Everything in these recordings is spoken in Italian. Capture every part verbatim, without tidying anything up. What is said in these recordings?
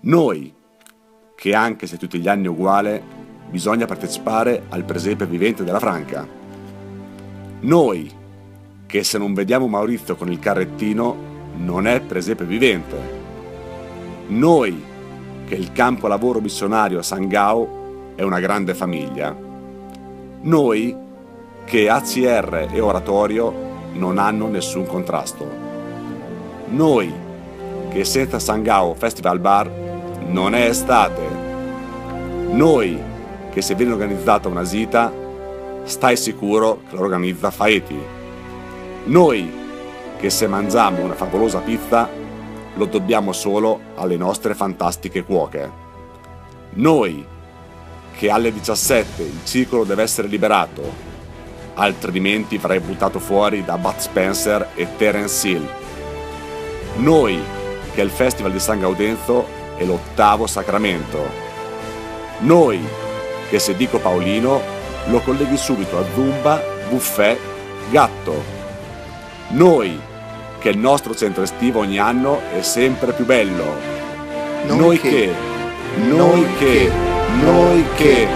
Noi, che anche se tutti gli anni è uguale, bisogna partecipare al presepe vivente della Franca. Noi, che se non vediamo Maurizio con il carrettino, non è presepe vivente. Noi, che il campo lavoro missionario a San Gao è una grande famiglia. Noi, che A C R e oratorio non hanno nessun contrasto. Noi, che senza San Gao Festival Bar non è estate. Noi, che se viene organizzata una gita, stai sicuro che l'organizza Faeti. Noi, che se mangiamo una favolosa pizza, lo dobbiamo solo alle nostre fantastiche cuoche. Noi, che alle diciassette il ciclo deve essere liberato, altrimenti verrai buttato fuori da Bud Spencer e Terence Hill. Noi, che il Festival di San Gaudenzo è l'ottavo sacramento. Noi, che se dico Paolino lo colleghi subito a Zumba, buffet, gatto. Noi, che il nostro centro estivo ogni anno è sempre più bello. Noi, noi che, che, noi che, noi che,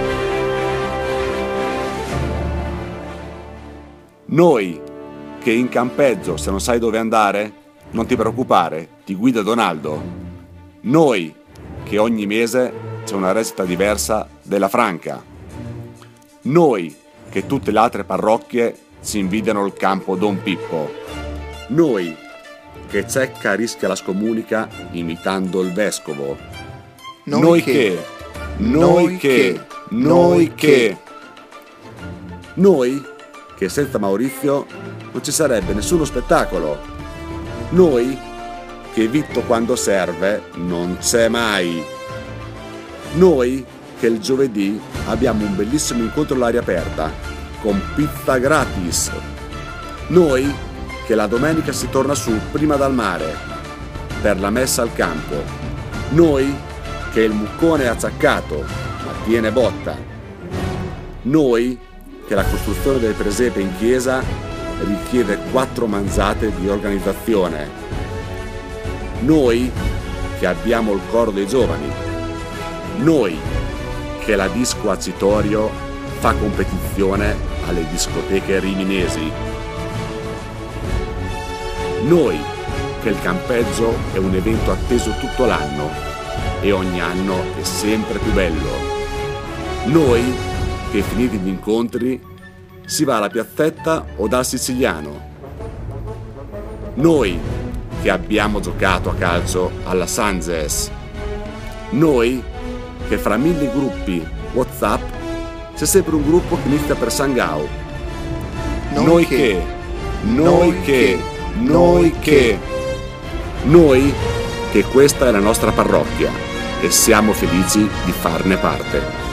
noi che in campeggio se non sai dove andare, non ti preoccupare, ti guida Donaldo. Noi che ogni mese c'è una recita diversa della Franca. Noi che tutte le altre parrocchie si invidiano il campo Don Pippo. Noi che Cecca rischia la scomunica imitando il vescovo. Noi, noi che, che, noi che, noi che, noi che senza Maurizio non ci sarebbe nessuno spettacolo. Noi che Vitto quando serve non c'è mai. Noi che il giovedì abbiamo un bellissimo incontro all'aria aperta con pizza gratis. Noi che la domenica si torna su prima dal mare per la messa al campo. Noi che il muccone è acciaccato ma tiene botta. Noi che la costruzione del presepe in chiesa richiede quattro manzate di organizzazione. Noi che abbiamo il coro dei giovani. Noi che la disco a Citorio fa competizione alle discoteche riminesi. Noi che il campeggio è un evento atteso tutto l'anno e ogni anno è sempre più bello. Noi che finiti gli incontri si va alla piazzetta o dal siciliano. Noi che abbiamo giocato a calcio alla Sanzes. Noi che fra mille gruppi WhatsApp c'è sempre un gruppo che inizia per San Gao. Noi, noi che, che, noi che, noi che, noi che questa è la nostra parrocchia e siamo felici di farne parte.